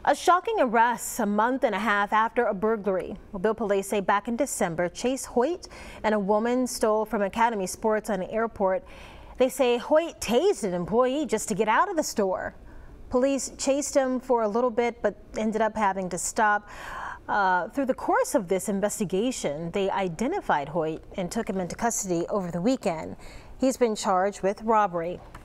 A shocking arrest a month and a half after a burglary. Mobile police say back in December, Chase Hoyt and a woman stole from Academy Sports on the airport. They say Hoyt tased an employee just to get out of the store. Police chased him for a little bit, but ended up having to stop. Through the course of this investigation, they identified Hoyt and took him into custody over the weekend. He's been charged with robbery.